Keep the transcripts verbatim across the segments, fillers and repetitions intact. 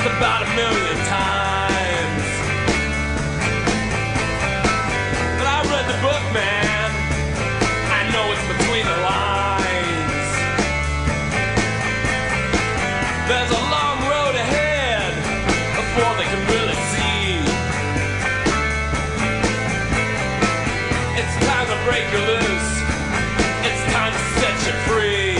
about a million times. But I read the book, man. I know it's between the lines. There's a long road ahead before they can really see. It's time to break you loose. It's time to set you free.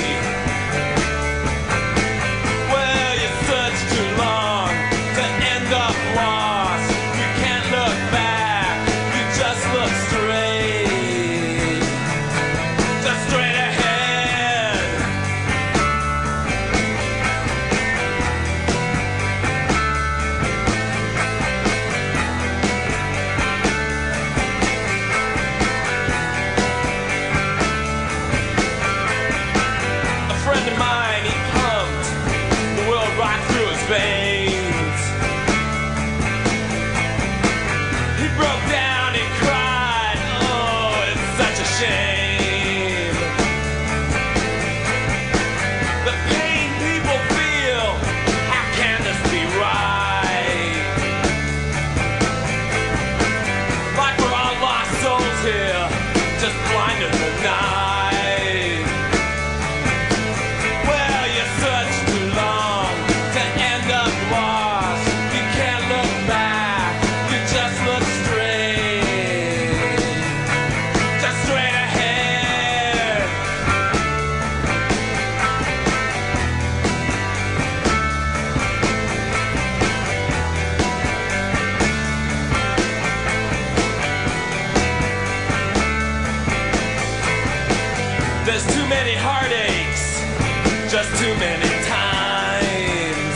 Well, you searched too long to end up lost. You can't look back. You just look straight. Just straight ahead. A friend of mine, he pumped the world right through his veins. He broke down, he cried, oh, it's such a shame. The pain people feel, how can this be right? Like we're all lost souls here, just blind in the night. Well, you searched too long to end up lost. You can't look back. You just look straight. Just straight ahead. There's too many heartaches, just too many times.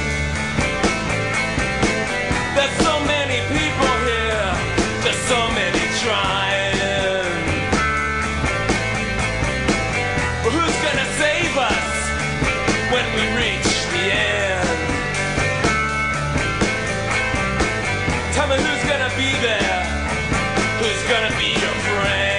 There's so many people here, just so many trying. But who's gonna save us when we reach the end? Tell me who's gonna be there, who's gonna be your friend?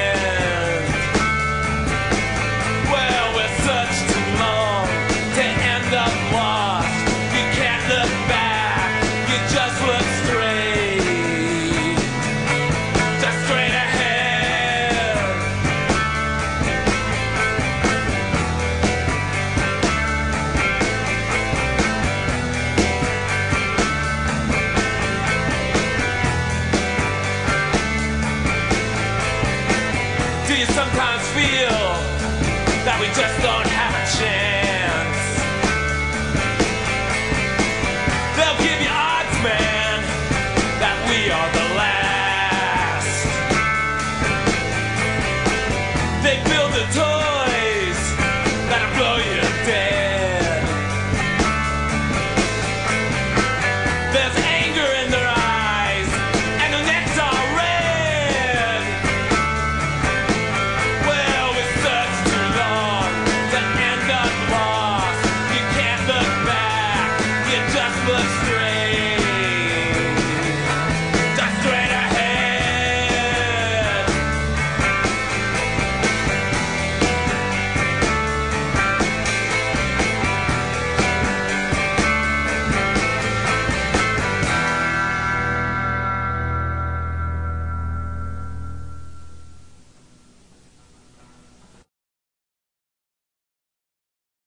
Well, we're such too long to end up lost. You can't look back, you just look straight. Just straight ahead. Do you sometimes feel that we just don't